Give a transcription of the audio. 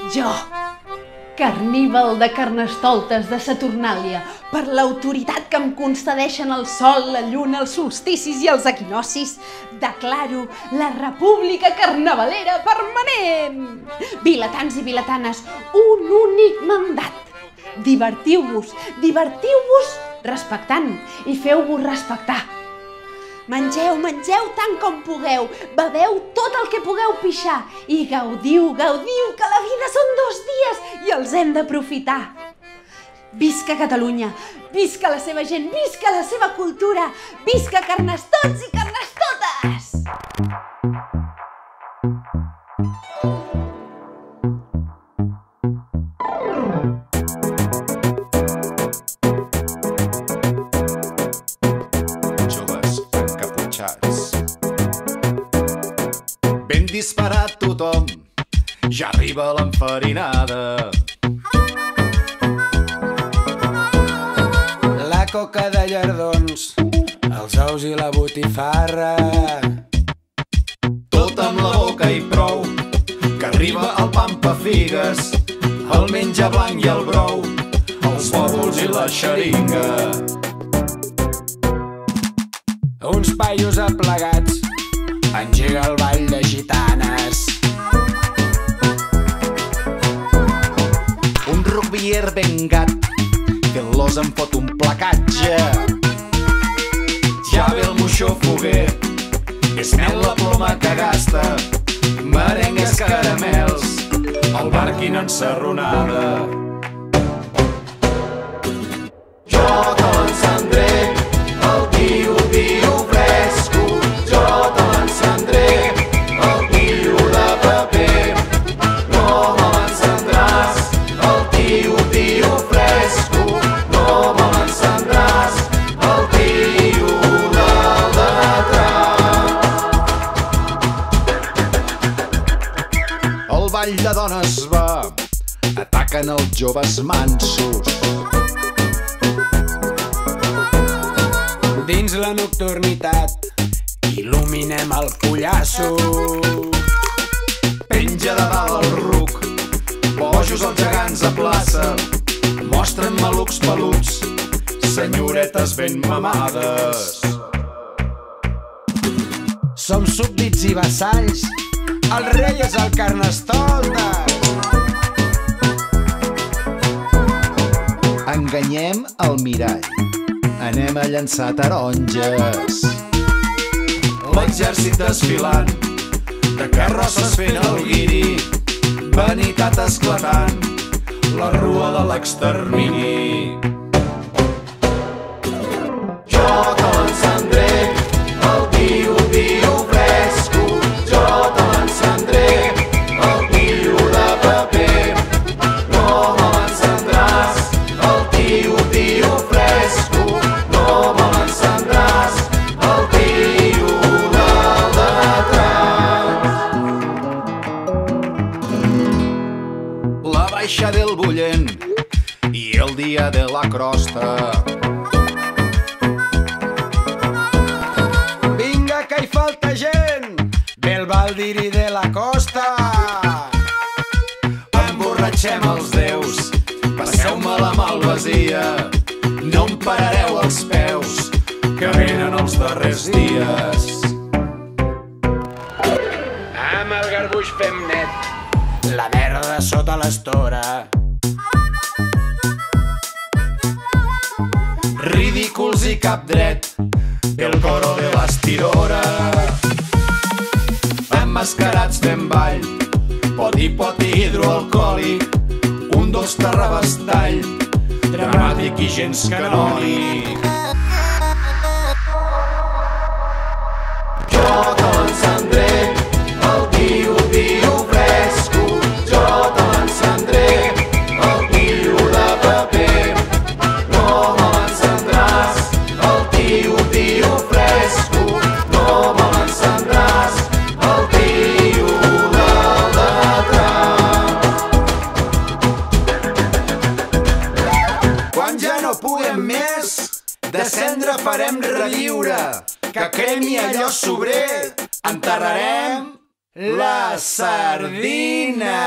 Jo, carníval de carnestoltes de Saturnàlia, per l'autoritat que em concedeixen el sol, la lluna, els solsticis i els equinocis, declaro la república carnavalera permanent! Vilatans i vilatanes, un únic mandat. Divertiu-vos respectant i feu-vos respectar. Mengeu tant com pugueu, beveu tot el que pugueu pixar i gaudiu, que la vida són 2 dies i els hem d'aprofitar. Visca Catalunya, visca la seva gent, visca la seva cultura, visca carnestots i carnestotes! Ben disparat tothom, ja arriba l'enfarinada. La coca de llardons, els ous i la botifarra. Tot amb la boca i prou, que arriba el pampafigues, el menjar blanc i el brou, els bòbols i la xeringa. Uns paios aplegats, engega el ball de gitanes. Un rubier ben gat, fent-los en fot un placatge. Ja ve el moixó foguer, és mel la ploma que gasta, merengues, caramels, el barquin ensarronada. Jo te l'encendré, el tio fresco, jo te l'encendré, el tio de paper. No me l'encendràs, el tio fresco, no me l'encendràs, el tio del detrás. El ball de dones va, ataquen els joves mansos. Dins la nocturnitat, il·luminem el pollasso. Penja de dalt el ruc, bojos els gegants a plaça, mostren malucs peluts, senyoretes ben mamades. Som súbdits i vassalls, el rei és el carnestoltes. Enganyem el mirall, anem a llançar taronges. L'exèrcit desfilant, de carrosses fent el guiri, vanitat esclatant, la rua de l'extermini. Jo te l'encendré, el tio fresco, jo te l'encendré, el tio de paper. No me l'encendràs, el tio fresco, no me l'encendràs, el tio del detrás. La baixa del bullent i el dia de la crosta. Vinga, que hi falta gent, ve el baldiri de la costa. Emborratxem els déus, passeu-me la malvasia, no em parareu els peus, que venen els darrers dies. Amb el garbuix fem net, la merda sota l'estora. Ridículs i cap dret, el coro de l'estirora. Emmascarats fem ball, poti hidroalcohòlic, un dos terrabastall, dramàtic i gens canònic. Jo te l'encendré, el tio fresco, jo te l'encendré, el tio de paper. No me l'encendràs, el tio fresco, no me l'encendràs, el tio del detrás. Quan ja no puguem més, de cendra farem relliure, que cremi allò sobrer, enterrarem la sardina.